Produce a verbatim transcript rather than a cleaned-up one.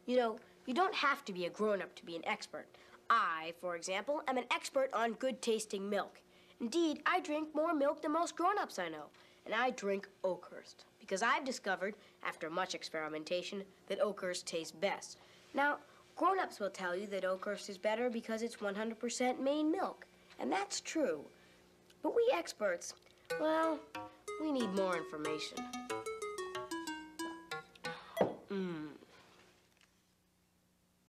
You know, you don't have to be a grown-up to be an expert. I, for example, am an expert on good-tasting milk. Indeed, I drink more milk than most grown-ups I know. And I drink Oakhurst because I've discovered, after much experimentation, that Oakhurst tastes best. Now, grown-ups will tell you that Oakhurst is better because it's one hundred percent Maine milk. And that's true. But we experts, well, we need more information.